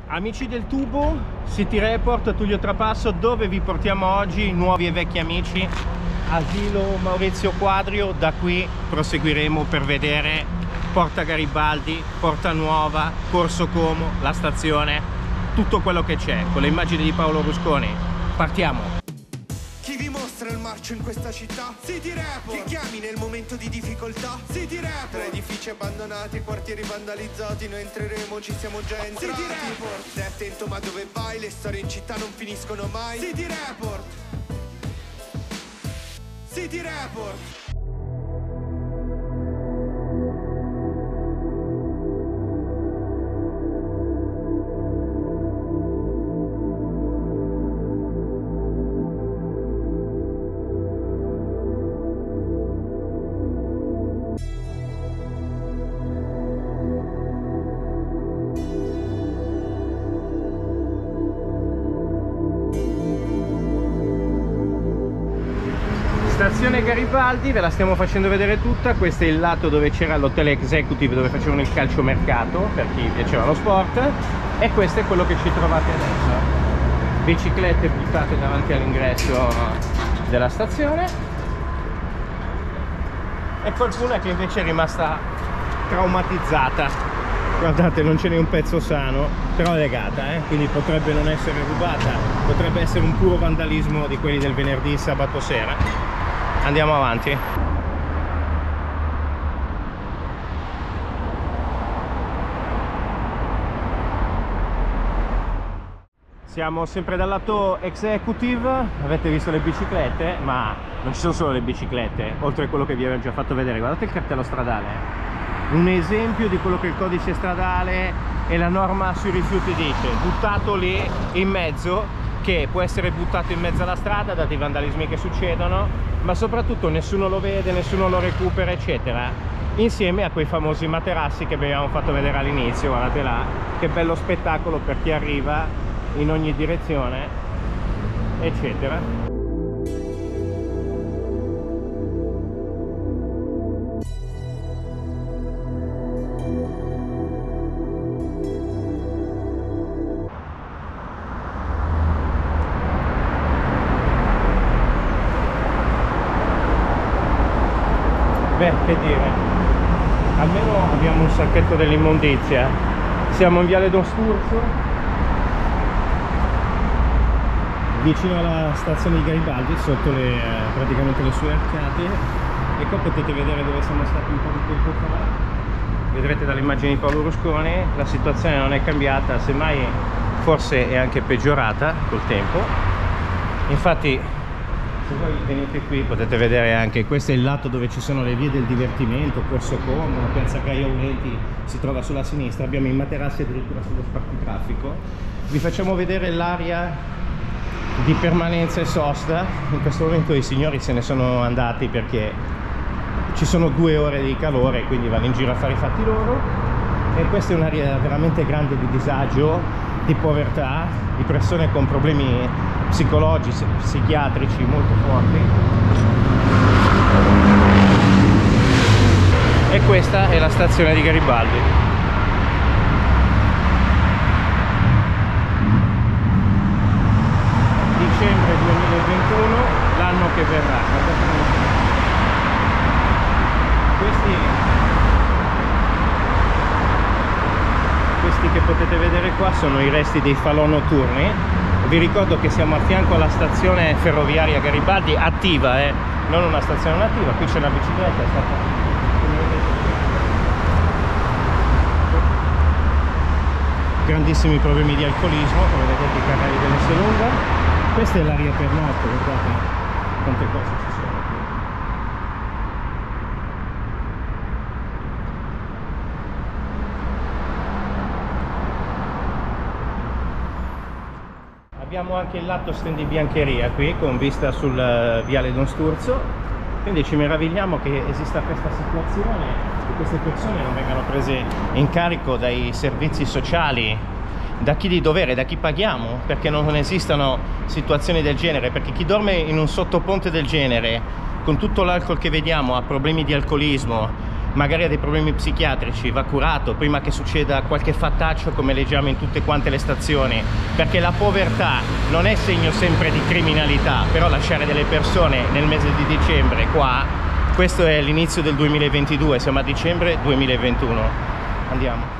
Amici del tubo, City Report, Tullio Trapasso, dove vi portiamo oggi? Nuovi e vecchi amici, Asilo Maurizio Quadrio. Da qui proseguiremo per vedere Porta Garibaldi, Porta Nuova, Corso Como, la stazione, tutto quello che c'è, con le immagini di Paolo Rusconi. Partiamo! Chi vi mostra il marcio in questa città? City Report. Chi chiami nel momento di difficoltà? City Report. Tra edifici abbandonati, quartieri vandalizzati, noi entreremo, ci siamo già entrati. City Report. Stai attento, ma dove vai? Le storie in città non finiscono mai. City Report. City Report. Stazione Garibaldi, ve la stiamo facendo vedere tutta. Questo è il lato dove c'era l'hotel executive, dove facevano il calciomercato per chi piaceva lo sport, e questo è quello che ci trovate adesso: biciclette buttate davanti all'ingresso della stazione e qualcuna che invece è rimasta traumatizzata. Guardate, non ce n'è un pezzo sano, però è legata, quindi potrebbe non essere rubata, potrebbe essere un puro vandalismo di quelli del venerdì e sabato sera. Andiamo avanti. Siamo sempre dal lato executive. Avete visto le biciclette, ma non ci sono solo le biciclette, oltre a quello che vi avevo già fatto vedere. Guardate il cartello stradale, un esempio di quello che il codice stradale e la norma sui rifiuti dice, buttato lì in mezzo, che può essere buttato in mezzo alla strada dati i vandalismi che succedono, ma soprattutto nessuno lo vede, nessuno lo recupera, eccetera, insieme a quei famosi materassi che abbiamo fatto vedere all'inizio. Guardate là, che bello spettacolo per chi arriva in ogni direzione, eccetera. Beh, che dire, almeno abbiamo un sacchetto dell'immondizia. Siamo in Viale Don Sturzo, vicino alla stazione di Garibaldi, sotto praticamente le sue arcate, e qua potete vedere dove siamo stati un po' di tempo fa. Vedrete dalle immagini di Paolo Rusconi, la situazione non è cambiata, semmai forse è anche peggiorata col tempo. Infatti, se voi venite qui potete vedere anche, questo è il lato dove ci sono le vie del divertimento, Corso Como, piazza Gaia Aulenti si trova sulla sinistra, abbiamo i materassi addirittura sullo spartitraffico. Vi facciamo vedere l'area di permanenza e sosta. In questo momento i signori se ne sono andati perché ci sono 2 ore di calore, quindi vanno in giro a fare i fatti loro, e questa è un'area veramente grande di disagio, di povertà, di persone con problemi psicologici, psichiatrici molto forti. E questa è la stazione di Garibaldi. Dicembre 2021, l'anno che verrà. Questi che potete vedere qua sono i resti dei falò notturni. Vi ricordo che siamo a fianco alla stazione ferroviaria Garibaldi attiva, non una stazione nativa. Qui c'è una bicicletta, è stata... grandissimi problemi di alcolismo, come vedete i canali dell'Esselunga. Questa è l'aria per notte, guardate quante cose ci sono qui. Abbiamo anche il lato stendibiancheria qui, con vista sul Viale Don Sturzo, quindi ci meravigliamo che esista questa situazione, che queste persone non vengano prese in carico dai servizi sociali, da chi di dovere, da chi paghiamo, perché non esistano situazioni del genere, perché chi dorme in un sottoponte del genere, con tutto l'alcol che vediamo, ha problemi di alcolismo, magari ha dei problemi psichiatrici, va curato prima che succeda qualche fattaccio come leggiamo in tutte quante le stazioni, perché la povertà non è segno sempre di criminalità, però lasciare delle persone nel mese di dicembre qua, questo è l'inizio del 2022, siamo a dicembre 2021. Andiamo.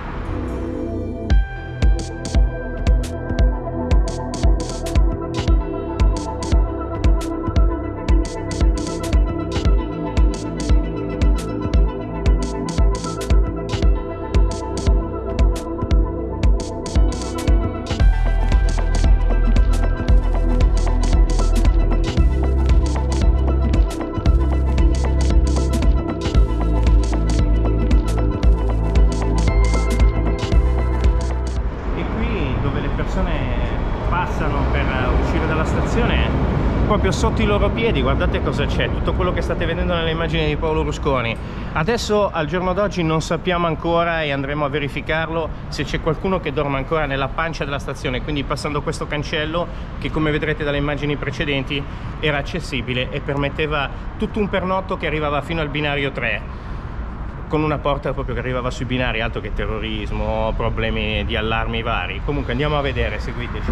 Proprio sotto i loro piedi, guardate cosa c'è, tutto quello che state vedendo nelle immagini di Paolo Rusconi. Adesso al giorno d'oggi non sappiamo ancora, e andremo a verificarlo, se c'è qualcuno che dorme ancora nella pancia della stazione, quindi passando questo cancello che, come vedrete dalle immagini precedenti, era accessibile e permetteva tutto un pernotto che arrivava fino al binario 3, con una porta proprio che arrivava sui binari, altro che terrorismo, problemi di allarmi vari. Comunque andiamo a vedere, seguiteci.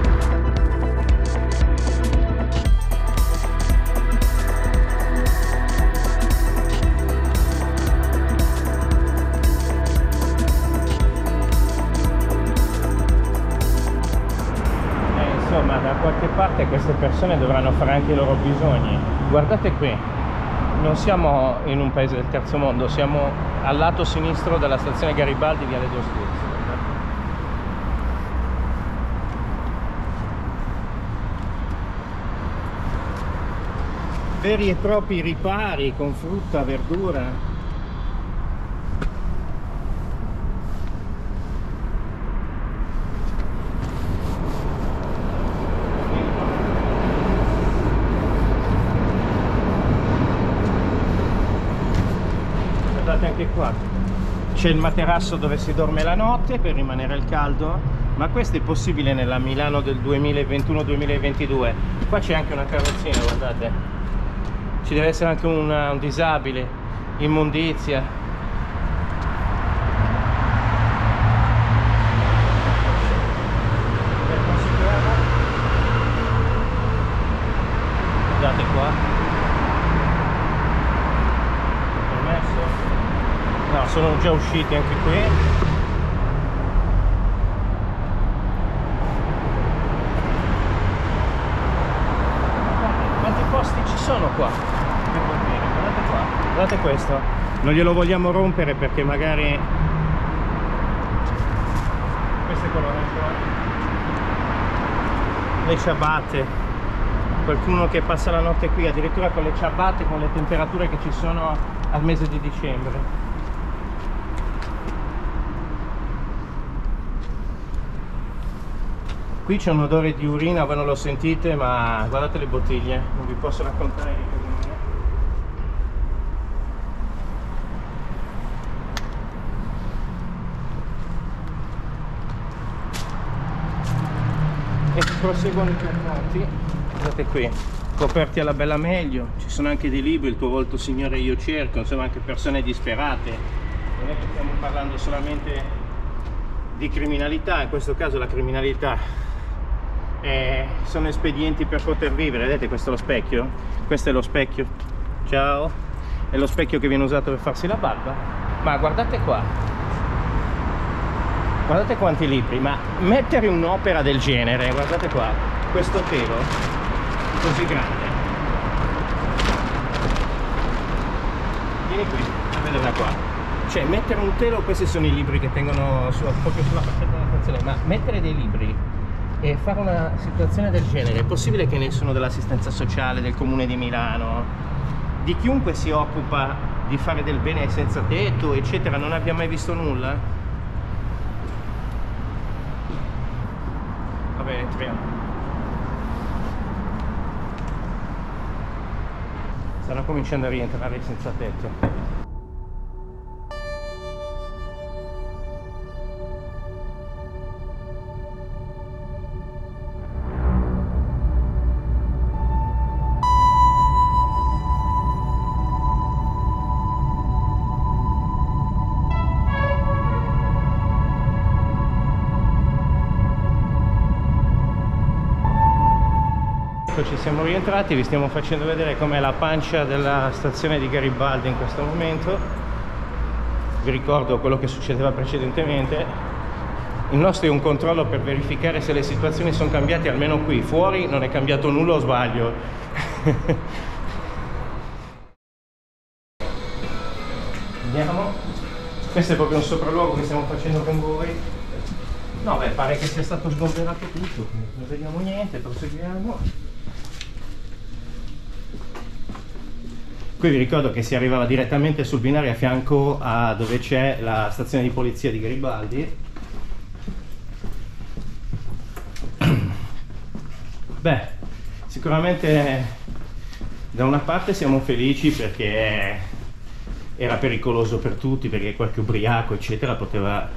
Ma da qualche parte queste persone dovranno fare anche i loro bisogni. Guardate qui, non siamo in un paese del terzo mondo, siamo al lato sinistro della stazione Garibaldi, Viale d'Ostuzio. Veri e propri ripari con frutta, verdura. Anche qua c'è il materasso dove si dorme la notte per rimanere al caldo, ma questo è possibile nella Milano del 2021-2022. Qua c'è anche una carrozzina, guardate, ci deve essere anche un disabile, immondizia. Guardate qua. No, sono già usciti anche qui. Quanti posti ci sono qua? Guardate qua, guardate questo. Non glielo vogliamo rompere perché magari questo è quello ragione. Le ciabatte, qualcuno che passa la notte qui addirittura con le ciabatte, con le temperature che ci sono al mese di dicembre. Qui c'è un odore di urina, voi non lo sentite, ma guardate le bottiglie, non vi posso raccontare di cosa non è. E proseguono i pernotti, guardate qui, coperti alla bella meglio, ci sono anche dei libri, Il tuo volto signore io cerco, insomma anche persone disperate, non è che stiamo parlando solamente di criminalità, in questo caso la criminalità sono espedienti per poter vivere. Vedete, questo è lo specchio, questo è lo specchio, ciao, è lo specchio che viene usato per farsi la barba. Ma guardate qua, guardate quanti libri, ma mettere un'opera del genere, guardate qua, questo telo così grande, vieni qui a vedere da qua, cioè mettere un telo, questi sono i libri che tengono proprio sulla facciata della stazione, ma mettere dei libri e fare una situazione del genere, è possibile che nessuno dell'assistenza sociale, del comune di Milano, di chiunque si occupa di fare del bene ai senza tetto eccetera, non abbia mai visto nulla? Va bene, entriamo. Stanno cominciando a rientrare i senza tetto. Eccoci, siamo rientrati, vi stiamo facendo vedere com'è la pancia della stazione di Garibaldi in questo momento. Vi ricordo quello che succedeva precedentemente. Il nostro è un controllo per verificare se le situazioni sono cambiate, almeno qui. Fuori non è cambiato nulla, o sbaglio? Andiamo. Questo è proprio un sopralluogo che stiamo facendo con voi. No, beh, pare che sia stato sgomberato tutto, non vediamo niente, proseguiamo. Qui vi ricordo che si arrivava direttamente sul binario a fianco a dove c'è la stazione di polizia di Garibaldi. Beh, sicuramente da una parte siamo felici perché era pericoloso per tutti, perché qualche ubriaco eccetera poteva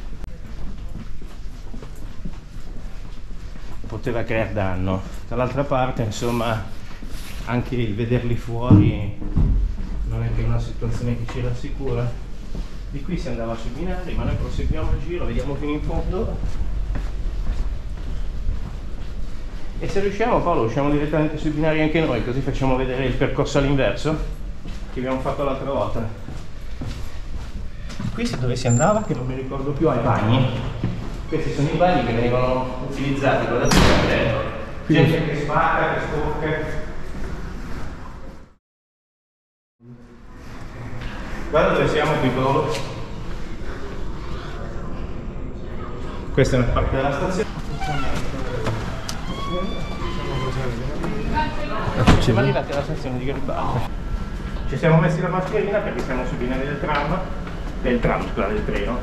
creare danno. Dall'altra parte, insomma, anche il vederli fuori non è che una situazione che ci rassicura. Di qui si andava sui binari, ma noi proseguiamo il giro, vediamo fino in fondo. E se riusciamo, Paolo, usciamo direttamente sui binari anche noi, così facciamo vedere il percorso all'inverso che abbiamo fatto l'altra volta. Qui dove si andava, che non mi ricordo più, ai bagni. Questi sono i bagni che venivano utilizzati, guardate qua, gente che spacca, che sporca. Guarda dove siamo qui, Paolo. Questa è una parte della stazione. Siamo arrivati alla stazione di Garibaldi. Ci siamo messi la mascherina perché siamo sui binari del del treno.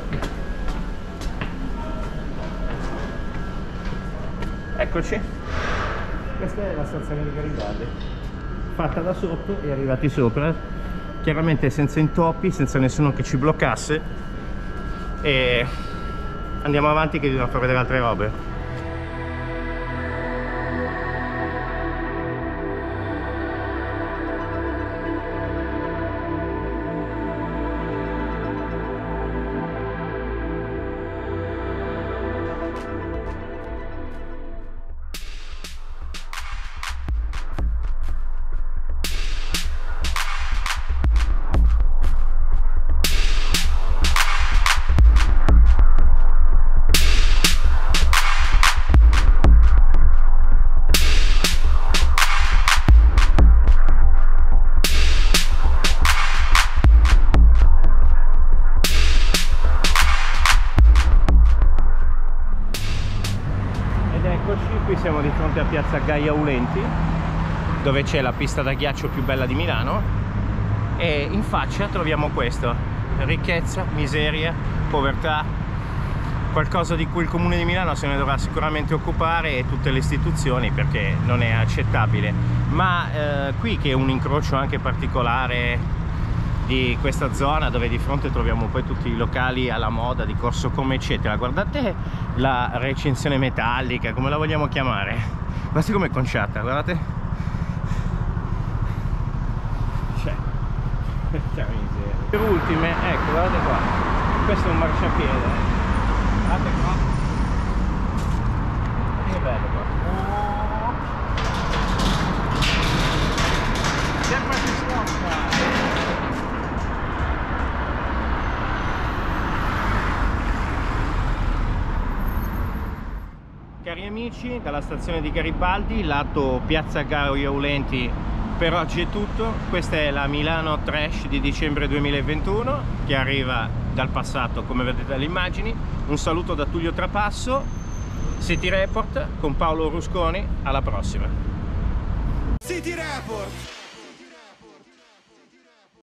Eccoci. Questa è la stazione di Garibaldi, fatta da sotto e arrivati sopra. Chiaramente senza intoppi, senza nessuno che ci bloccasse, e andiamo avanti che dobbiamo far vedere altre robe. Qui siamo di fronte a piazza Gaia Aulenti, dove c'è la pista da ghiaccio più bella di Milano, e in faccia troviamo questo: ricchezza, miseria, povertà, qualcosa di cui il Comune di Milano se ne dovrà sicuramente occupare, e tutte le istituzioni, perché non è accettabile. Ma qui, che è un incrocio anche particolare di questa zona, dove di fronte troviamo poi tutti i locali alla moda di Corso Come eccetera, guardate la recinzione metallica, come la vogliamo chiamare, guardate com'è conciata, guardate, cioè, per ultime, ecco, guardate qua, questo è un marciapiede, guardate qua, che bello qua, Cari amici, dalla stazione di Garibaldi, lato piazza Gaia Aulenti, per oggi è tutto. Questa è la Milano Trash di dicembre 2021, che arriva dal passato, come vedete dalle immagini. Un saluto da Tullio Trapasso, City Report con Paolo Rusconi, alla prossima. City Report.